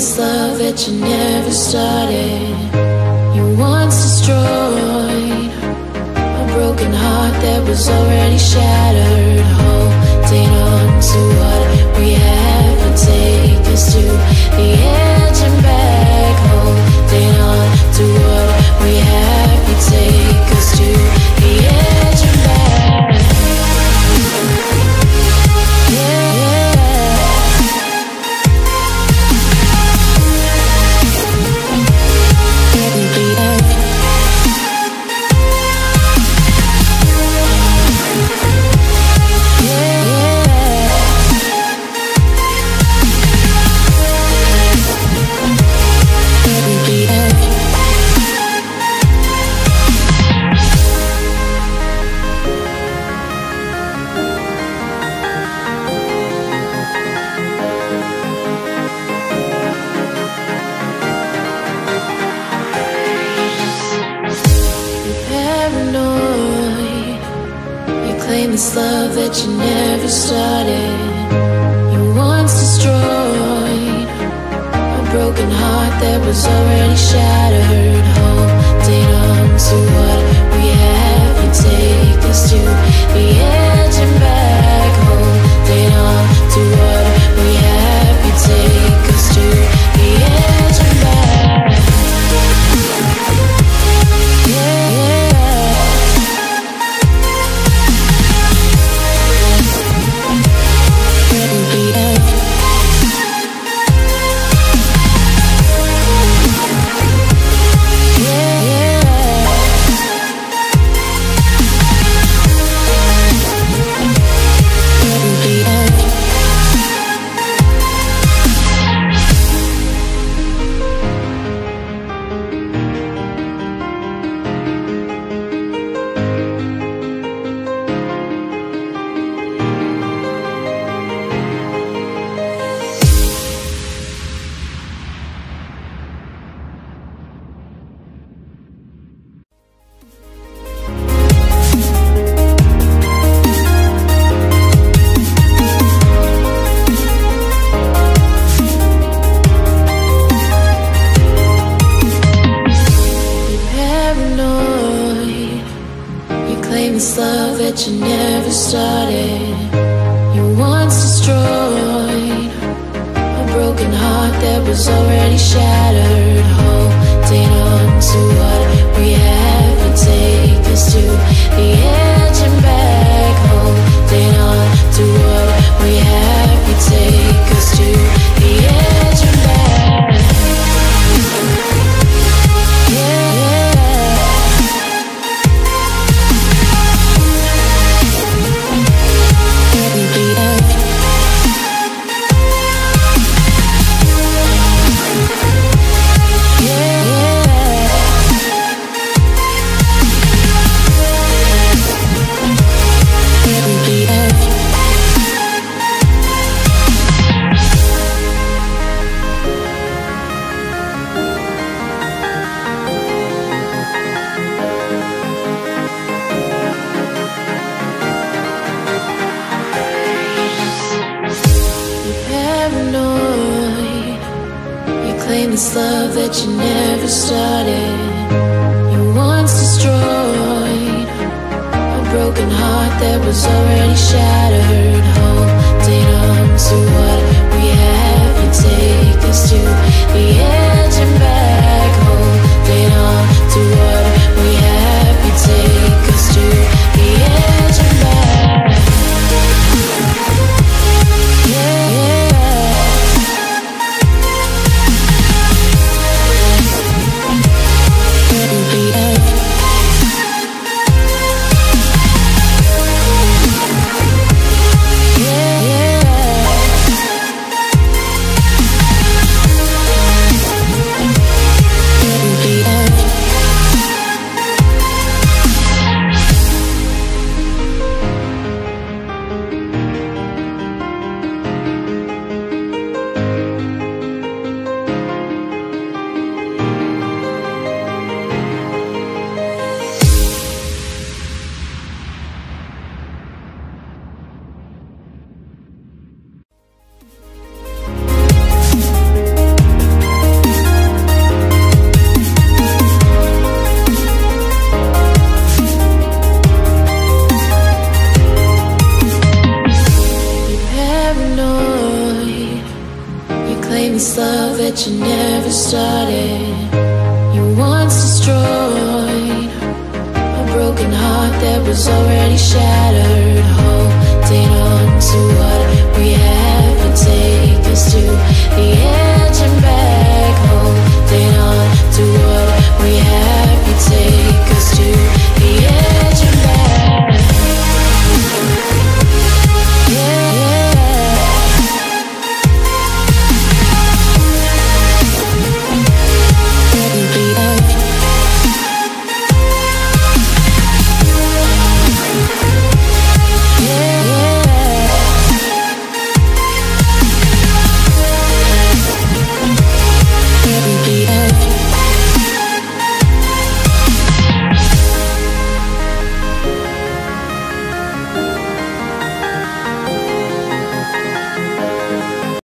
this love that you never started. You once destroyed a broken heart that was already shattered. Holding on to what we have and take us to the edge and back. Holding on to what we have, you take us to the edge and back. This love that you never started. You once destroyed a broken heart that was already shattered. Holding on to what we have, you take us to the edge and back. Holding on to what we have, you take us to the edge and back. This love that you never started. You once destroyed a broken heart that was already shattered. Holding on to what we have, you take us to the edge and back. Holding on to what we have, you take us to the edge and back. This love that you never started. You once destroyed a broken heart that was already shattered. Holding on to what we have, you take us to the edge and back. Holding on to what we have, you take us to the edge and back. this love that you never started. You once destroyed a broken heart that was already shattered. Holding on to what we haven't taken.